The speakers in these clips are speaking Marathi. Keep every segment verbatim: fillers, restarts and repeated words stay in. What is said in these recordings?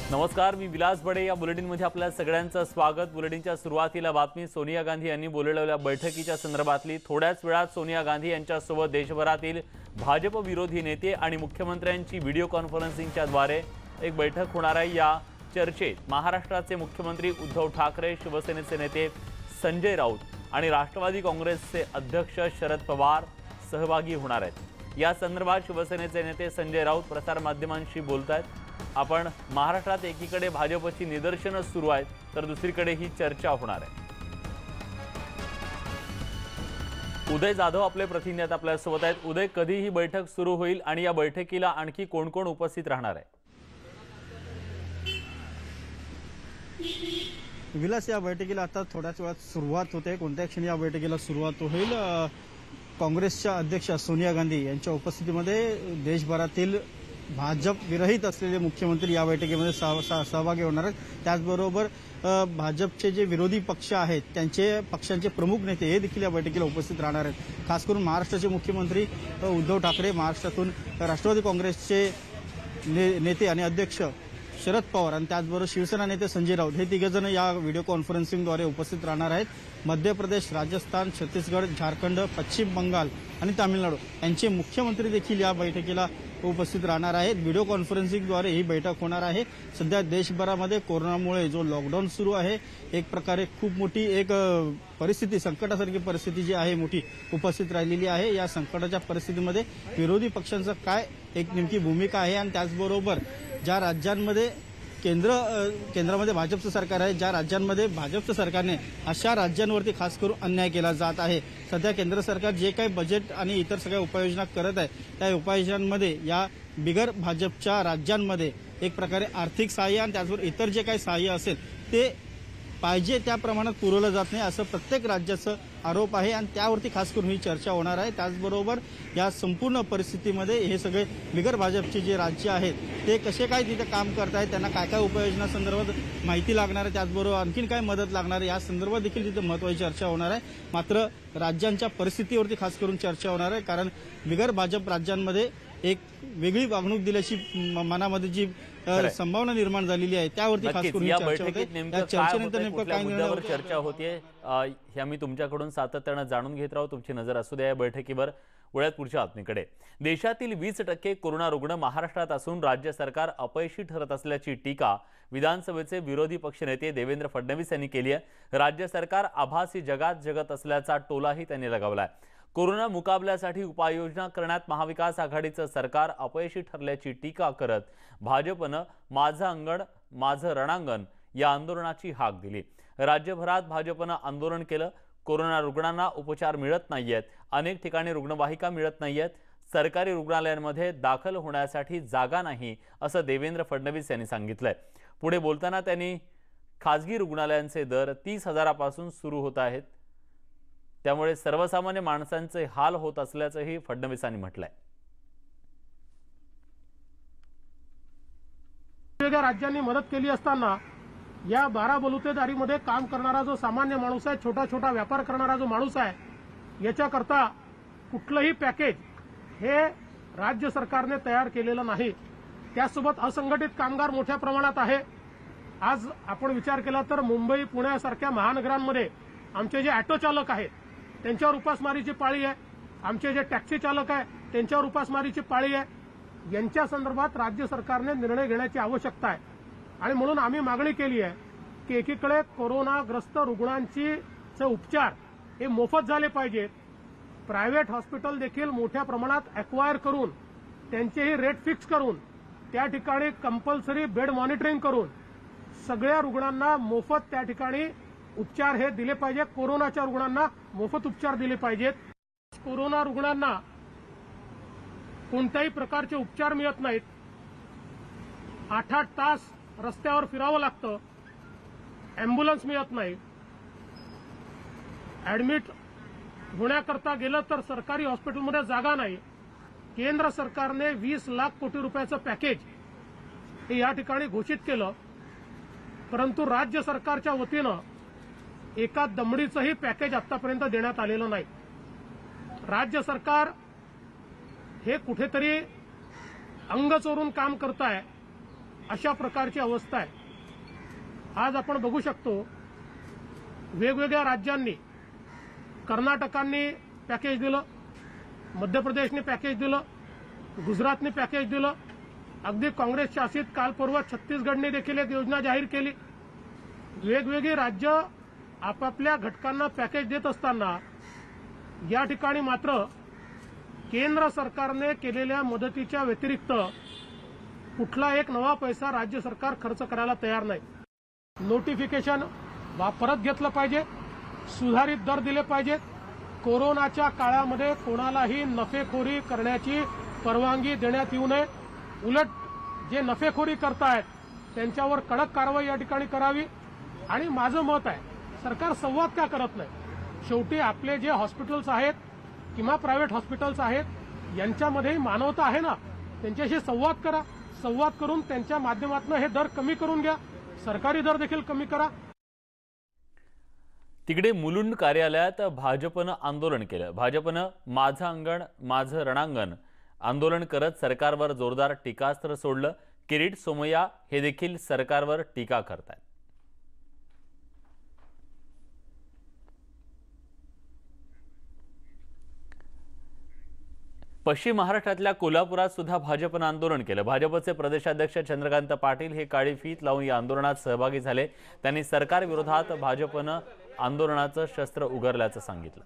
नमस्कार, मी विलास बडे. या बुलेटिनमध्ये आपल्या सगळ्यांचं स्वागत. बुलेटिनच्या सुरुवातीला बातमी सोनिया गांधी यांनी बोलवलेल्या बैठकीच्या संदर्भातली. थोड्याच वेळात सोनिया गांधी यांच्यासोबत देशभरातील भाजप विरोधी नेते आणि मुख्यमंत्र्यांची व्हिडिओ कॉन्फरन्सिंगच्या द्वारे एक बैठक होणार आहे. या चर्चेत महाराष्ट्राचे मुख्यमंत्री उद्धव ठाकरे, शिवसेनेचे नेते संजय राऊत आणि राष्ट्रवादी काँग्रेसचे अध्यक्ष शरद पवार सहभागी होणार आहेत. या संदर्भात शिवसेनेचे नेते संजय राऊत प्रसारमाध्यमांशी बोलतायत. आपण महाराष्ट्रात एकीकडे भाजपची निदर्शनं सुरू आहेत, तर दुसरीकडे ही चर्चा होणार आहे. उदय जाधव आपले प्रतिनिधी आपल्या सोबत आहेत. उदय, कधी ही बैठक सुरू होईल आणि या बैठकीला आणखी कोण कोण उपस्थित राहणार आहे? विलास, या बैठकीला आता थोड्याच वेळात सुरुवात होते. कोणत्या क्षणी या बैठकीला सुरुवात होईल? काँग्रेसच्या अध्यक्ष सोनिया गांधी यांच्या उपस्थितीमध्ये देशभरातील भाजप विरहित असलेले मुख्यमंत्री या बैठकीमध्ये सहभागी होणार आहेत. त्याचबरोबर भाजपचे जे विरोधी पक्ष आहेत त्यांचे पक्षांचे प्रमुख नेते हे देखील या बैठकीला उपस्थित राहणार आहेत. खास करून महाराष्ट्राचे मुख्यमंत्री उद्धव ठाकरे, महाराष्ट्रातून राष्ट्रवादी काँग्रेसचे ने, नेते आणि अध्यक्ष शरद पवार आणि त्याचबरोबर शिवसेना नेते संजय राऊत हे तिघेजण या व्हिडिओ कॉन्फरन्सिंगद्वारे उपस्थित राहणार आहेत. मध्य प्रदेश, राजस्थान, छत्तीसगड, झारखंड, पश्चिम बंगाल आणि तामिळनाडू यांचे मुख्यमंत्री देखील या बैठकीला उपस्थित राहणार आहेत. व्हिडिओ कॉन्फरन्सिंगद्वारे ही बैठक होणार आहे. सध्या देशभरामध्ये कोरोनामुळे जो लॉकडाऊन सुरू आहे, एक प्रकारे खूप मोठी एक परिस्थिती, संकटासारखी परिस्थिती जी आहे मोठी उपस्थित राहिलेली आहे. या संकटाच्या परिस्थितीमध्ये विरोधी पक्षांचं काय एक नेमकी भूमिका आहे आणि त्याचबरोबर ज्या राज्यांमध्ये केंद्र केंद्रामध्ये भाजपचं सरकार आहे, ज्या राज्यांमध्ये भाजपचं सरकारने अशा राज्यांवरती खास करून अन्याय केला जात आहे. सध्या केंद्र सरकार जे काही बजेट आणि इतर सगळ्या उपाययोजना करत आहे त्या उपाययोजनांमध्ये या बिगर भाजपच्या राज्यांमध्ये एक प्रकारे आर्थिक सहाय्य आणि त्याचबरोबर इतर जे काही सहाय्य असेल ते पाहिजे त्या प्रमाणात पुरवलं जात नाही असं प्रत्येक राज्याचं आरोप आहे आणि त्यावरती खास करून ही चर्चा होणार आहे. त्याचबरोबर या संपूर्ण परिस्थितीमध्ये हे सगळे बिगर भाजपचे जे राज्य आहेत ते कसे काय तिथे काम करत आहेत, त्यांना काय काय उपाययोजना संदर्भात माहिती लागणार आहे, त्याचबरोबर आणखीन काय मदत लागणार आहे या संदर्भात देखील तिथे महत्त्वाची चर्चा होणार आहे. मात्र राज्यांच्या परिस्थितीवरती खास करून चर्चा होणार आहे, कारण बिगर भाजप राज्यांमध्ये एक वेगळी वागणूक दिल्याची मनामध्ये जी संभावना निर्माण झालेली आहे त्यावरती खास करून या बैठकीत नेमकं चर्चेनंतर नेमकं काय मुद्द्यावर चर्चा होतीये हे आम्ही तुमच्याकडून सातत्यानं जाणून घेत राहू. तुमची नजर असू द्या या बैठकीवर. वळ्यात पुढच्या बातमीकडे. देशातील वीस टक्के कोरोना रुग्ण महाराष्ट्रात असून राज्य सरकार अपयशी ठरत असल्याची टीका विधानसभेचे विरोधी पक्षनेते देवेंद्र फडणवीस यांनी केली आहे. राज्य सरकार आभासी जगात जगत असल्याचा टोलाही त्यांनी लगावलाय. कोरोना मुकाबल्यासाठी उपाययोजना करण्यात महाविकास आघाडीचं सरकार अपयशी ठरल्याची टीका करत भाजपनं माझं अंगण माझं रणांगण या आंदोलनाची हाक दिली. राज्यभरात भाजपनं आंदोलन केलं. कोरोना रुग्णांना उपचार मिळत नाहीयेत, अनेक ठिकाणी रुग्णवाहिका मिळत नाहीयेत, सरकारी रुग्णालयांमध्ये दाखल होण्यासाठी जागा नाही असं देवेंद्र फडणवीस यांनी सांगितलंय. पुढे बोलताना त्यांनी खासगी रुग्णालयांचे दर तीस हजारापासून सुरू होत आहेत, त्यामुळे सर्वसामान्य माणसांचे हाल होत असल्याचंही फडणवीसांनी म्हटलंय. वेगवेगळ्या राज्यांनी मदत केली असताना या बारा बलुतेदारीमध्ये काम करणारा जो सामान्य माणूस आहे, छोटा छोटा व्यापार करणारा जो माणूस आहे, याच्याकरता कुठलंही पॅकेज हे राज्य सरकारने तयार केलेलं नाही. त्यासोबत असंघटित कामगार मोठ्या प्रमाणात आहे. आज आपण विचार केला तर मुंबई, पुण्यासारख्या महानगरांमध्ये आमचे जे ऑटो चालक आहेत त्यांच्यावर उपासमारीची पाळी आहे, आमचे जे टॅक्सी चालक आहे त्यांच्यावर उपासमारीची पाळी आहे. यांच्या संदर्भात राज्य सरकारने निर्णय घेण्याची आवश्यकता आहे आणि म्हणून आम्ही मागणी केली आहे की एकीकडे कोरोनाग्रस्त रुग्णांची उपचार हे मोफत झाले पाहिजेत. प्रायव्हेट हॉस्पिटल देखील मोठ्या प्रमाणात अक्वायर करून त्यांचेही रेट फिक्स करून त्या ठिकाणी कंपल्सरी बेड मॉनिटरिंग करून सगळ्या रुग्णांना मोफत त्या ठिकाणी उपचार हे दिले पाहिजे. कोरोनाच्या रुग्णांना मोफत उपचार दिले पाहिजेत. कोरोना रुग्णांना कोणत्याही प्रकारचे उपचार मिळत नाहीत. आठ आठ तास रस्त्यावर फिरावं लागतं, अँब्युलन्स मिळत नाही. ऍडमिट होण्याकरता गेलं तर सरकारी हॉस्पिटलमध्ये जागा नाही. केंद्र सरकारने वीस लाख कोटी रुपयाचं पॅकेज हे या ठिकाणी घोषित केलं, परंतु राज्य सरकारच्या वतीनं एका दमडीचंही पॅकेज आतापर्यंत देण्यात आलेलं नाही. राज्य सरकार हे कुठेतरी अंग चोरून काम करत आहे. अशा प्रकारची अवस्था आहे। आज आपण बघू शकतो वेगवेगळ्या राज्यांनी, कर्नाटकांनी पॅकेज दिलं, मध्य प्रदेशने पॅकेज दिलं, गुजरातने पॅकेज दिलं, अगदी काँग्रेस शासित काल परवा छत्तीसगडने देखील एक योजना जाहीर केली। वेगवेगळी राज्य आपापल्या घटकांना पॅकेज देत असताना या ठिकाणी मात्र केंद्र सरकारने केलेल्या मदतीच्या व्यतिरिक्त कुठला एक नवा पैसा राज्य सरकार खर्च करायला तयार नाही। नोटिफिकेशन परत घेतलं पाहिजे, सुधारित दर दिले पाहिजेत। कोरोनाच्या काळामध्ये कोणालाही नफेखोरी करण्याची परवानगी देण्यात येऊ नये। उलट जे नफेखोरी करतायत त्यांच्यावर कडक कारवाई या ठिकाणी करावी। आणि माझं मत आहे, सरकार संवाद का करत नाही? शेवटी आपले जे हॉस्पिटल्स आहेत किंवा प्रायव्हेट हॉस्पिटल्स आहेत यांच्यामध्ये मानवता आहे ना, त्यांच्याशी संवाद करा। संवाद करून त्यांच्या माध्यमातून हे दर कमी करून घ्या, सरकारी दर देखील कमी करा। तिकडे मुलुंड कार्यालयात भाजपनं आंदोलन केलं। भाजपनं माझं अंगण माझं रणांगण आंदोलन करत सरकारवर जोरदार टीकास्त्र सोडलं। किरीट सोमय्या हे देखील सरकारवर टीका करतात। पश्चिम महाराष्ट्रातल्या कोल्हापुरात सुद्धा भाजपनं आंदोलन केलं। भाजपचे प्रदेशाध्यक्ष चंद्रकांत पाटील हे काळी फीत लावून या आंदोलनात सहभागी झाले। त्यांनी सरकार विरोधात भाजपनं आंदोलनाचं शस्त्र उगारल्याचं सांगितलं।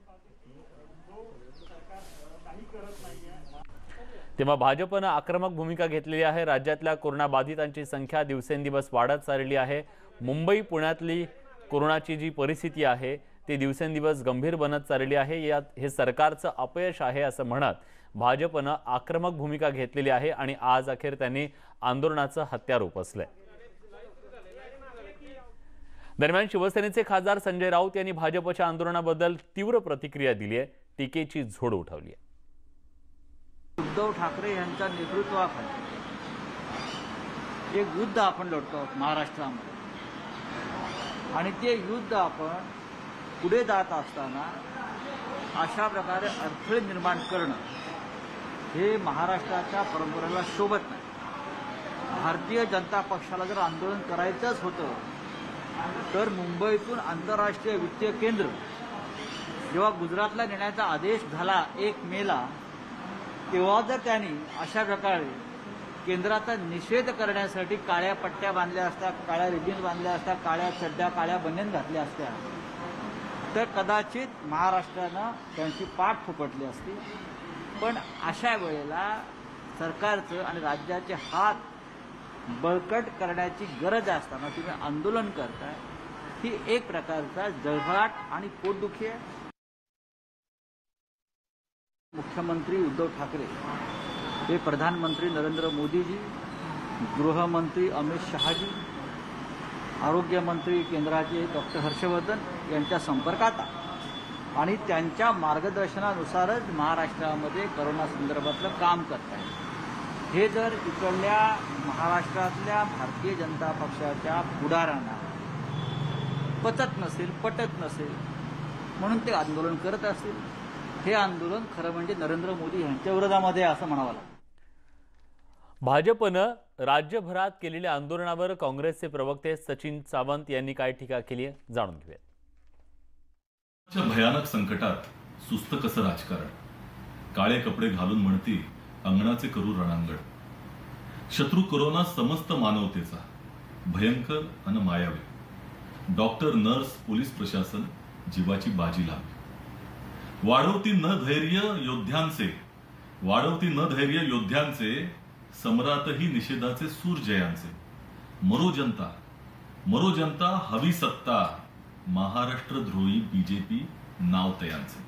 तेव्हा भाजपनं आक्रमक भूमिका घेतलेली आहे। राज्यातल्या कोरोना बाधितांची संख्या दिवसेंदिवस वाढत चालली आहे। मुंबई पुण्यातली कोरोनाची जी परिस्थिती आहे ती दिवसेंदिवस गंभीर बनत चालली आहे। यात हे सरकारचं अपयश आहे असं म्हणत भाजपनं आक्रमक भूमिका घेतलेली आहे आणि आज अखेर त्यांनी आंदोलनाचं हत्यार उपसलंय। दरम्यान शिवसेनेचे खासदार संजय राऊत यांनी भाजपच्या आंदोलनाबद्दल तीव्र प्रतिक्रिया दिली आहे। टीकेची झोड उठवली आहे। उद्धव ठाकरे यांच्या नेतृत्वाखाली एक युद्ध आपण लढतो आहोत महाराष्ट्रामध्ये, आणि ते युद्ध आपण पुढे जात असताना अशा प्रकारे अडथळे निर्माण करणं हे महाराष्ट्राच्या परंपरेला शोभत नाही। भारतीय जनता पक्षाला जर आंदोलन करायचंच होतं तर मुंबईतून आंतरराष्ट्रीय वित्तीय केंद्र जेव्हा गुजरातला नेण्याचा आदेश झाला एक मेला, तेव्हा जर त्यांनी अशा प्रकारे केंद्राचा निषेध करण्यासाठी काळ्या पट्ट्या बांधल्या असत्या, काळ्या रिबिन्स बांधल्या असत्या, काळ्या चड्ड्या, काळ्या बनियन घातल्या असत्या, तर कदाचित महाराष्ट्रानं त्यांची पाठ फुकटली असती। पण अशा वेळेला सरकारचं आणि राज्याचे हात बळकट करण्याची गरज असताना तुम्ही आंदोलन करताय, ही एक प्रकारचा जळफळाट आणि पोटदुखी आहे। मुख्यमंत्री उद्धव ठाकरे हे प्रधानमंत्री नरेंद्र मोदीजी, गृहमंत्री अमित शहाजी, आरोग्यमंत्री केंद्राचे डॉक्टर हर्षवर्धन यांच्या संपर्कात आणि त्यांच्या मार्गदर्शनानुसारच महाराष्ट्रामध्ये कोरोना संदर्भातलं काम करत आहे। हे जर इकडल्या महाराष्ट्रातल्या भारतीय जनता पक्षाच्या पुढाऱ्यांना पचत नसेल, पटत नसेल म्हणून ते आंदोलन करत असतील, हे आंदोलन खरं म्हणजे नरेंद्र मोदी यांच्या विरोधामध्ये असं म्हणावं लागतं। भाजपनं राज्यभरात केलेल्या आंदोलनावर काँग्रेसचे प्रवक्ते सचिन सावंत यांनी काय टीका केली आहे जाणून घेऊया। भयानक संकटात सुस्त कसं राजकारण, काळे कपडे घालून म्हणती अंगणाचे करू रणांगण। शत्रू कोरोना समस्त मानवतेचा, भयंकर आणि मायावी। डॉक्टर, नर्स, पोलीस प्रशासन जीवाची बाजी लावली। वाढवती न धैर्य योद्ध्यांचे, वाढवती न धैर्य योद्ध्यांचे, सम्राटही निषेधाचे सूर जयांचे। मरो जनता, मरो जनता, हवी सत्ता, महाराष्ट्रद्रोही बीजेपी नाव तयांचे।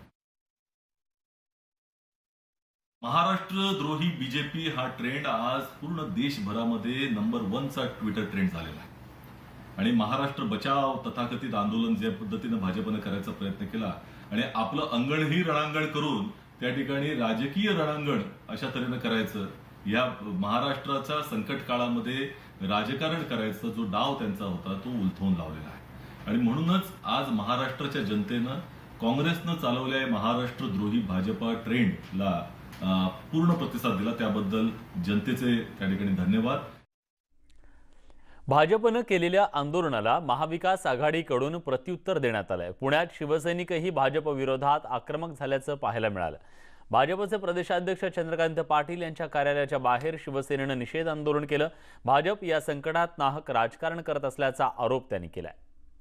महाराष्ट्रद्रोही बीजेपी हा ट्रेंड आज पूर्ण देशभरामध्ये नंबर वनचा ट्विटर ट्रेंड झालेला आहे। आणि महाराष्ट्र बचाव तथाकथित आंदोलन ज्या पद्धतीने भाजपने करायचा प्रयत्न केला आणि आपलं अंगणही रणांगण करून त्या ठिकाणी राजकीय रणांगण अशा तऱ्हेने करायचं, या महाराष्ट्राच्या संकट काळामध्ये राजकारण करायचा जो डाव त्यांचा होता तो उलथवून लावलेला आहे। आणि म्हणूनच आज महाराष्ट्राच्या जनतेनं काँग्रेसनं चालवलेल्या महाराष्ट्रद्रोही भाजपा ट्रेंडला पूर्ण प्रतिसाद दिला, त्याबद्दल जनतेचे त्या ठिकाणी धन्यवाद। भाजपनं केलेल्या आंदोलनाला महाविकास आघाडीकडून प्रत्युत्तर देण्यात आलंय। पुण्यात शिवसैनिकही भाजप विरोधात आक्रमक झाल्याचं पाहायला मिळालं। भाजपचे प्रदेशाध्यक्ष चंद्रकांत पाटील यांच्या कार्यालयाच्या बाहेर शिवसेनेनं निषेध आंदोलन केलं। भाजप या संकटात नाहक राजकारण करत असल्याचा आरोप त्यांनी केलाय।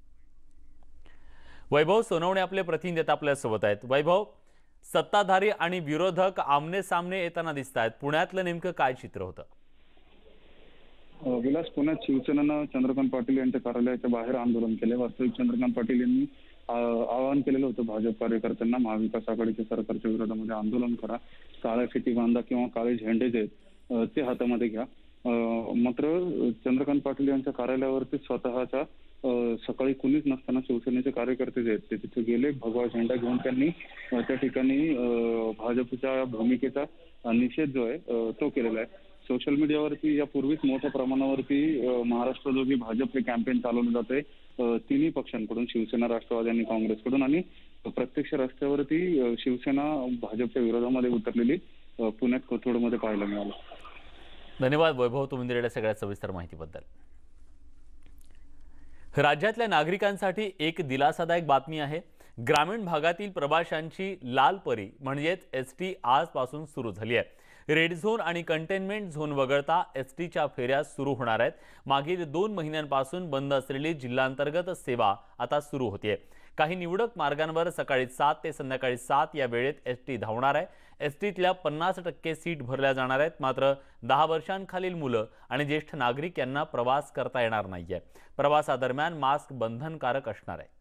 वैभव सोनवणे आपले प्रतिनिधी आपल्या सोबत आहेत। वैभव, सत्ताधारी आणि विरोधक आमने सामने येताना दिसत आहेत, पुण्यातलं नेमकं काय चित्र होतं? विलास, पुण्यात शिवसेनेनं चंद्रकांत पाटील यांच्या कार्यालयाच्या बाहेर आंदोलन केले। वास्तविक चंद्रकांत पाटील यांनी आवाहन केलेलं होतं भाजप कार्यकर्त्यांना, महाविकास आघाडीच्या सरकारच्या विरोधामध्ये आंदोलन करा, काळ्या फिती बांधा किंवा काळे झेंडे जे ते हातामध्ये घ्या। मात्र चंद्रकांत पाटील यांच्या कार्यालयावरती स्वतःच्या सकाळी कुणीच नसताना शिवसेनेचे कार्यकर्ते जे आहेत ते तिथे गेले, भगवा झेंडा घेऊन त्यांनी त्या ठिकाणी भाजपच्या भूमिकेचा निषेध जो आहे तो केलेला आहे। सोशल मीडियावरती यापूर्वीच मोठ्या प्रमाणावरती महाराष्ट्र जो भाजप हे कॅम्पेन चालवलं जाते तिन्ही पक्षांकडून, शिवसेना, राष्ट्रवादी आणि काँग्रेसकडून, आणि प्रत्यक्ष रस्त्यावरती शिवसेना भाजपच्या विरोधामध्ये उतरलेली पुण्यात कोथरूडमध्ये पाहायला मिळालं। धन्यवाद वैभव, तुम्ही दिलेल्या सगळ्या सविस्तर माहितीबद्दल। राज्यातल्या नागरिकांसाठी एक दिलासादायक बातमी आहे। ग्रामीण भागातील प्रवाशांची लाल परी म्हणजेच एस टी आजपासून सुरू झाली आहे। रेड झोन आणि कंटेनमेंट झोन वगळता एस टीच्या फेऱ्या सुरू होणार आहेत। मागील दोन महिन्यांपासून बंद असलेली जिल्हांतर्गत सेवा आता सुरू होते। काही निवडक मार्गांवर सकाळी सात ते संध्याकाळी सात या वेळेत एस टी धावणार आहे। एस टीतल्या पन्नास टक्के सीट भरल्या जाणार आहेत। मात्र दहा वर्षांखालील मुलं आणि ज्येष्ठ नागरिक यांना प्रवास करता येणार नाहीये। प्रवासादरम्यान मास्क बंधनकारक असणार आहे।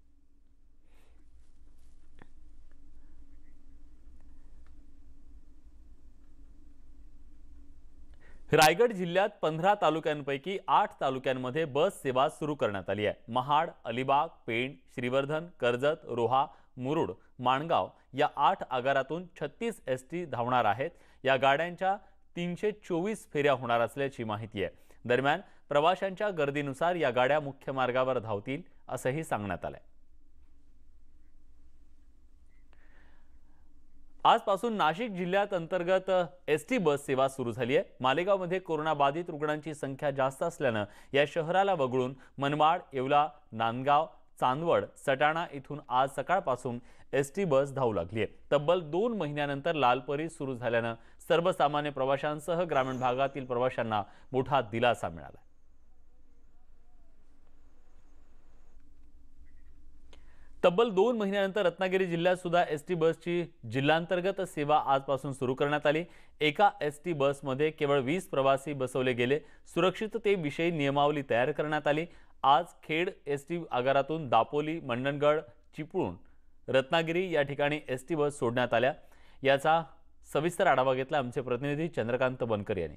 रायगड जिल्ह्यात पंधरा तालुक्यांपैकी आठ तालुक्यांमध्ये बस सेवा सुरू करण्यात आली आहे। महाड, अलिबाग, पेण, श्रीवर्धन, कर्जत, रोहा, मुरुड, माणगाव या आठ आगारातून छत्तीस एस टी धावणार आहेत। या गाड्यांच्या तीनशे चोवीस फेऱ्या होणार असल्याची माहिती आहे। दरम्यान प्रवाशांच्या गर्दीनुसार या गाड्या मुख्य मार्गावर धावतील असंही सांगण्यात आलंय। आजपासून नाशिक जिल्ह्यात अंतर्गत एस टी बस सेवा सुरू झाली आहे। मालेगावमध्ये कोरोना बाधित रुग्णांची संख्या जास्त असल्यानं या शहराला वगळून मनमाड, येवला, नांदगाव, चांदवड, सटाणा इथून आज सकाळपासून एस टी बस धावू लागली आहे। तब्बल दोन महिन्यानंतर लालपरी सुरू झाल्यानं सर्वसामान्य प्रवाशांसह ग्रामीण भागातील प्रवाशांना मोठा दिलासा मिळाला। तब्बल दोन महिन्यानंतर रत्नागिरी जिल्ह्यात सुद्धा एस टी बसची जिल्हांतर्गत सेवा आजपासून सुरू करण्यात आली। एका एस टी बसमध्ये केवळ वीस प्रवासी बसवले गेले। सुरक्षिततेविषयी नियमावली तयार करण्यात आली। आज खेड एस टी आगारातून दापोली, मंडणगड, चिपळूण, रत्नागिरी या ठिकाणी एस टी बस सोडण्यात आल्या। याचा सविस्तर आढावा घेतला आमचे प्रतिनिधी चंद्रकांत बनकर यांनी।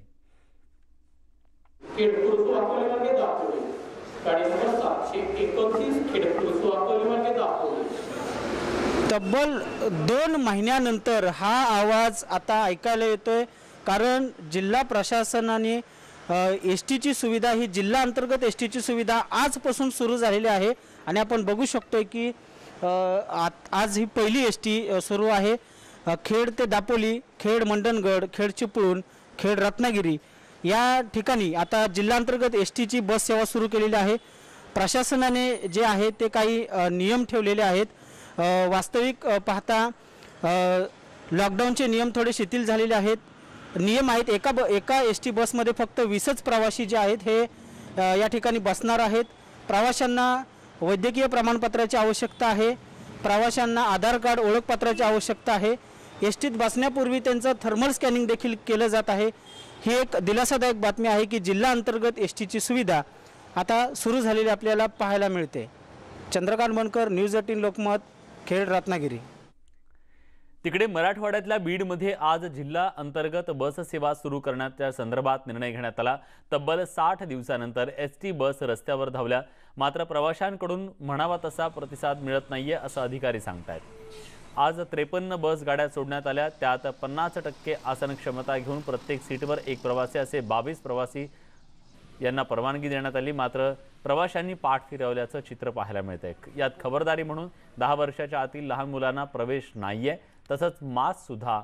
तब्बल दोन महिन्यानंतर हा आवाज आता ऐकायला येतोय, कारण जिल्हा प्रशासनाने एस टीची सुविधा ही जिल्हा अंतर्गत एस टीची सुविधा आजपासून सुरू झालेली आहे। आणि आपण बघू शकतोय की आज ही पहिली एस टी सुरू आहे। खेड ते दापोली, खेड मंडणगड, खेड चिपळूण, खेड रत्नागिरी या ठिकाणी आता जिल्हांतर्गत एस टीची बस सेवा सुरू केलेली आहे। प्रशासनाने जे आहे ते काही नियम ठेवलेले आहेत। वास्तविक पाहता लॉकडाऊनचे नियम थोडे शिथिल झालेले आहेत। नियम आहेत, एका ब एका एस टी बसमध्ये फक्त वीसच प्रवासी जे आहेत हे या ठिकाणी बसणार आहेत। प्रवाशांना वैद्यकीय प्रमाणपत्राची आवश्यकता आहे। प्रवाशांना आधार कार्ड, ओळखपत्राची आवश्यकता आहे। एस टीत बसण्यापूर्वी त्यांचं थर्मल स्कॅनिंग देखील केलं जात आहे। ही एक दिलासादायक बातमी आहे की जिल्हा अंतर्गत एस टीची सुविधा आता सुरू झालेली आपल्याला पाहायला मिळते। चंद्रकांत बनकर, न्यूज अठरा लोकमत, खेड, रत्नागिरी। तिकडे मराठवाड्यातल्या बीडमध्ये आज जिल्हा अंतर्गत बस सेवा सुरू करण्याच्या संदर्भात निर्णय घेण्यात आला। तब्बल साठ दिवसानंतर एस टी बस रस्त्यावर धावल्या। मात्र प्रवाशांकडून म्हणावा तसा प्रतिसाद मिळत नाहीये असं अधिकारी सांगतायत। आज त्रेपन्न बस गाड्या सोडण्यात आल्या। त्यात पन्नास टक्के आसन क्षमता घेऊन प्रत्येक सीटवर एक प्रवासी असे बावीस प्रवासी यांना परवानगी देण्यात आली। मात्र प्रवाशांनी पाठ फिरवल्याचं चित्र पाहायला मिळतंय। यात खबरदारी म्हणून दहा वर्षाच्या आतील लहान मुलांना प्रवेश नाहीये, तसंच मास्क सुद्धा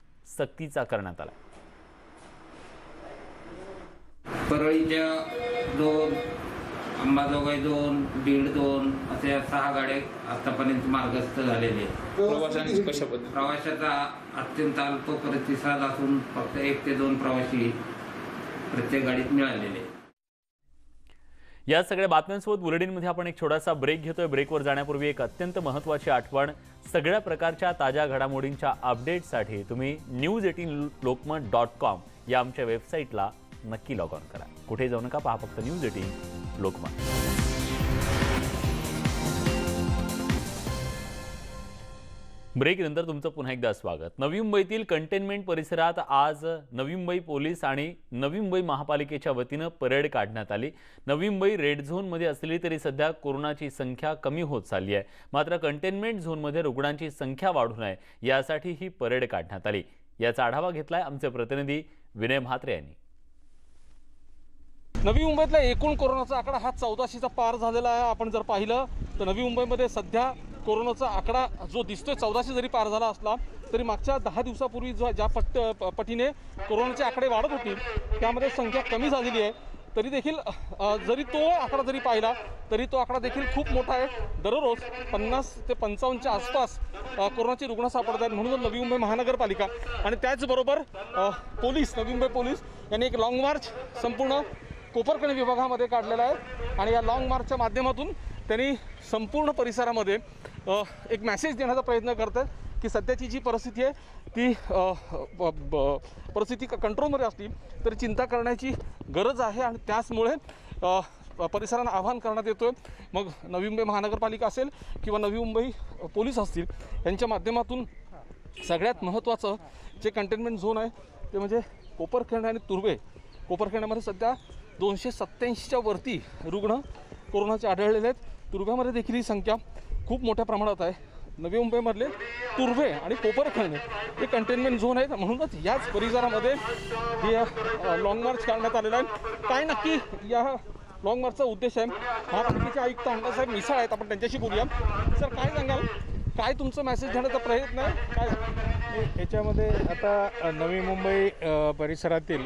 सक्तीचा करण्यात आला। परळीच्या दोन, अंबाजोगाई दोन, बीड दोन असे सहा गाड्या आतापर्यंत मार्गस्थ झालेले आहेत. प्रवाशांची कशा पद्धती? प्रवाशाचा अत्यंत अल्प प्रतिसाद असून फक्त एक ते दोन प्रवासी प्रत्येक गाडीत मिळालेले. या सगळ्या बातम्यांसोबत बुलेटिनमध्ये आपण एक छोटासा ब्रेक घेतोय. ब्रेकवर जाण्यापूर्वी एक अत्यंत महत्त्वाची आठवण, सगळ्या प्रकारच्या ताज्या घडामोडींच्या अपडेटसाठी तुम्ही news eighteen Lokmat dot com या आमच्या वेबसाईटला नक्की लॉग ऑन करा. कुठे जाऊ नका, पहा फक्त न्यूज एटीन लोकमत. ब्रेक नंतर तुमचं पुन्हा एकदा स्वागत. नवी मुंबईतील कंटेनमेंट परिसरात आज नवी मुंबई पोलीस आणि नवी मुंबई महापालिकेच्या वतीनं परेड काढण्यात आली. नवी मुंबई रेड झोनमध्ये असली तरी सध्या कोरोनाची संख्या कमी होत चालली आहे. मात्र कंटेनमेंट झोनमध्ये रुग्णांची संख्या वाढू नये यासाठी ही परेड काढण्यात आली. याचा आढावा घेतलाय आमचे प्रतिनिधी विनय म्हात्रे यांनी. नवी मुंबईतला एकूण कोरोनाचा आकडा हा चौदाशेचा पार झालेला आहे. आपण जर पाहिलं तर नवी मुंबईमध्ये सध्या कोरोनाचा आकडा जो दिसतोय चौदाशे जरी पार झाला असला तरी मागच्या दहा दिवसापूर्वी जो ज्या पट पटीने कोरोनाचे आकडे वाढत होते त्यामध्ये संख्या कमी झालेली आहे. तरी देखील जरी तो आकडा जरी पाहिला तरी तो आकडा देखील खूप मोठा आहे. दररोज पन्नास ते पंचावन्नच्या आसपास कोरोनाचे रुग्ण सापडत आहेत. म्हणून नवी मुंबई महानगरपालिका आणि त्याचबरोबर पोलीस नवी मुंबई पोलीस यांनी एक लाँग मार्च संपूर्ण कोपरखणी विभागामध्ये काढलेला आहे. आणि या लाँग मार्चच्या माध्यमातून त्यांनी संपूर्ण परिसरामध्ये एक मेसेज देण्याचा प्रयत्न करतात की सध्याची जी परिस्थिती आहे ती परिस्थिती कंट्रोलमध्ये असली तरी चिंता करण्याची गरज आहे. आणि त्याचमुळे परिसरांना आवाहन करण्यात येतोय. मग नवी मुंबई महानगरपालिका असेल किंवा नवी मुंबई पोलीस असतील यांच्या माध्यमातून सगळ्यात महत्त्वाचं जे कंटेनमेंट झोन आहे ते म्हणजे कोपरखैरणे आणि तुर्भे. कोपरखैरण्यामध्ये सध्या दोनशे सत्त्याऐंशीच्या वरती रुग्ण कोरोनाचे आढळलेले आहेत. तुर्भ्यामध्ये देखील ही संख्या खूप मोठ्या प्रमाणात आहे. नवी मुंबईमधले तुर्भे आणि कोपरखैरणे हे कंटेनमेंट झोन आहेत. म्हणूनच याच परिसरामध्ये हे लाँग मार्च काढण्यात आलेला आहे. काय नक्की या लाँग मार्चचा उद्देश आहे? महापालिकेचे आयुक्त अण्णासाहेब मिसाळ आहेत, आपण त्यांच्याशी बोलूया. सर, काय सांगाल, काय तुमचं मेसेज देण्याचा प्रयत्न आहे? काय याच्यामध्ये आता नवी मुंबई परिसरातील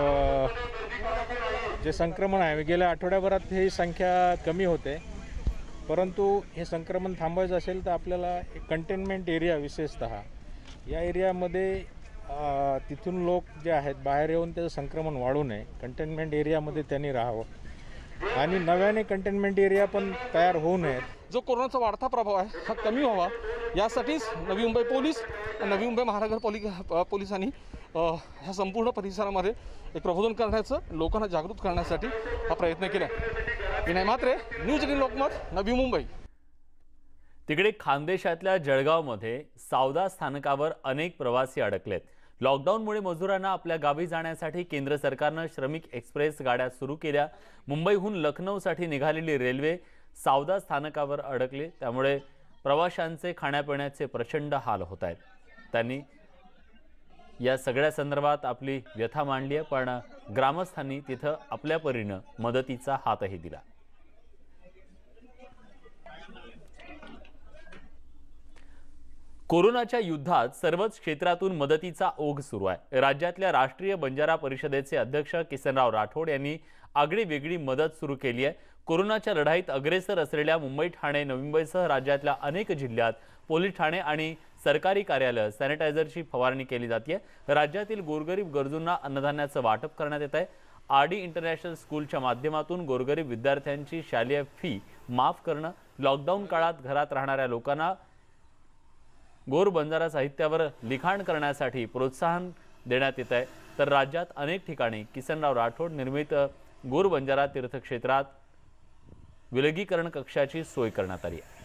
जे संक्रमण आहे गेल्या आठवड्याभरात ही संख्या कमी होते. परंतु हे संक्रमण थांबवायचं असेल तर आपल्याला कंटेनमेंट एरिया विशेषतः या एरियामध्ये तिथून लोक जे आहेत बाहेर येऊन त्याचं संक्रमण वाढू नये, कंटेनमेंट एरियामध्ये त्यांनी राहावं आणि नव्याने कंटेनमेंट एरिया पण तयार होऊ नयेत. जो कोरोनाचा वाढता प्रभाव आहे हा कमी व्हावा यासाठीच नवी मुंबई पोलीस नवी मुंबई महानगरपालिका पोलिसांनी ह्या संपूर्ण परिसरामध्ये एक प्रबोधन करण्याचं, लोकांना जागृत करण्यासाठी हा प्रयत्न केला. Vinay Mhatre, news eighteen Lokmat, Navi Mumbai. तिकडे खानदेशातल्या जळगावमध्ये सावदा स्थानकावर अनेक प्रवासी अडकलेत. लॉकडाऊनमुळे मजुरांना आपल्या गावी जाण्यासाठी केंद्र सरकारनं श्रमिक एक्सप्रेस गाड्या सुरू केल्या. मुंबईहून लखनौसाठी निघालेली रेल्वे सावदा स्थानकावर अडकली. त्यामुळे प्रवाशांचे खाण्यापिण्याचे प्रचंड हाल होत आहेत. त्यांनी या सगळ्या संदर्भात आपली व्यथा मांडली आहे, पण ग्रामस्थांनी तिथं आपल्या परीनं मदतीचा हातही दिला. कोरोनाच्या युद्धात सर्वच क्षेत्रातून मदतीचा ओघ सुरू आहे. राज्यातल्या राष्ट्रीय बंजारा परिषदेचे अध्यक्ष किसनराव राठोड यांनी आगळी वेगळी मदत सुरू केली आहे. कोरोनाच्या लढाईत अग्रेसर असलेल्या मुंबई, ठाणे, नवी मुंबईसह राज्यातल्या अनेक जिल्ह्यात पोलीस ठाणे आणि सरकारी कार्यालय सॅनिटायझरची फवारणी केली जाते. राज्यातील गोरगरीब गरजूंना अन्नधान्याचं वाटप करण्यात येत आहे. आर डी इंटरनॅशनल स्कूलच्या माध्यमातून गोरगरीब विद्यार्थ्यांची शालेय फी माफ करणं, लॉकडाऊन काळात घरात राहणाऱ्या लोकांना गोर बंजारा साहित्यावर लिखाण करण्यासाठी प्रोत्साहन देण्यात येत आहे. तर राज्यात अनेक ठिकाणी किसनराव राठोड निर्मित गोर बंजारा तीर्थक्षेत्रात विलगीकरण कक्षाची सोय करण्यात आली आहे.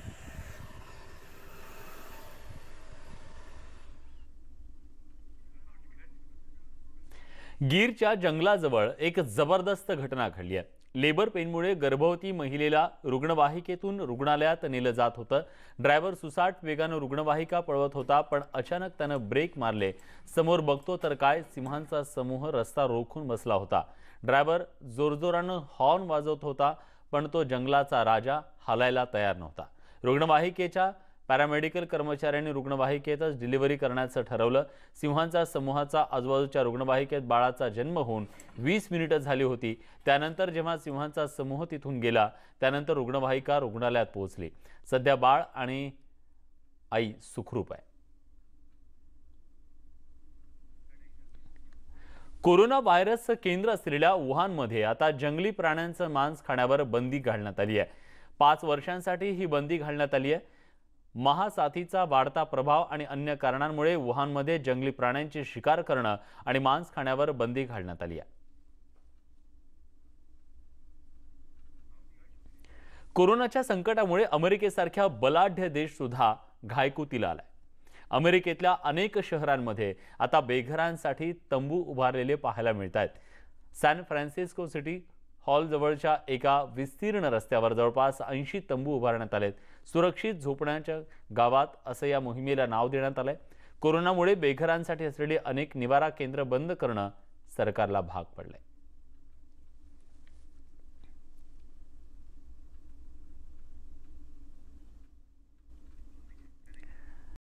गीरच्या जंगलाजवळ एक जबरदस्त घटना घडली आहे. लेबर पेनमुळे गर्भवती महिलेला रुग्णवाहिकेतून रुग्णालयात नेलं जात होतं. ड्रायव्हर सुसाट वेगानं रुग्णवाहिका पळवत होता, पण अचानक त्यानं ब्रेक मारले. समोर बघतो तर काय, सिंहांचा समूह रस्ता रोखून बसला होता. ड्रायव्हर जोरजोरानं हॉर्न वाजवत होता, पण तो जंगलाचा राजा हालायला तयार नव्हता. रुग्णवाहिकेच्या पॅरामेडिकल कर्मचाऱ्यांनी रुग्णवाहिकेतच डिलिव्हरी करण्याचं ठरवलं। सिंहांचा समूहाचा आजूबाजूच्या रुग्णवाहिकेत बाळाचा जन्म होऊन वीस मिनिटं झाली होती। त्यानंतर जेव्हा सिंहांचा समूह तिथून गेला त्यानंतर रुग्णवाहिका रुग्णालयात पोहोचली। सध्या बाळ आणि आई सुखरूप आहे। कोरोना व्हायरस केंद्र असलेल्या वुहानमध्ये आता जंगली प्राण्यांचं मांस खाण्यावर बंदी घालण्यात आली आहे। पाच वर्षांसाठी ही बंदी घालण्यात आली आहे। महासाथीचा वाढता प्रभाव आणि अन्य कारणांमुळे वुहानमध्ये जंगली प्राण्यांची शिकार करणं आणि मांस खाण्यावर बंदी घालण्यात आली आहे। कोरोनाच्या संकटामुळे अमेरिकेसारख्या बलाढ्य देश सुद्धा घायकुतीला आलाय। अमेरिकेतल्या अनेक शहरांमध्ये आता बेघरांसाठी तंबू उभारलेले पाहायला मिळतात। सॅन फ्रान्सिस्को सिटी हॉल जवळच्या एका विस्तीर्ण रस्त्यावर जवळपास ऐंशी तंबू उभारण्यात आलेत। सुरक्षित झोपण्याच्या गावात असं या मोहिमेला नाव देण्यात आलंय। कोरोनामुळे बेघरांसाठी असलेली अनेक निवारा केंद्र बंद करणं सरकारला भाग पडलंय।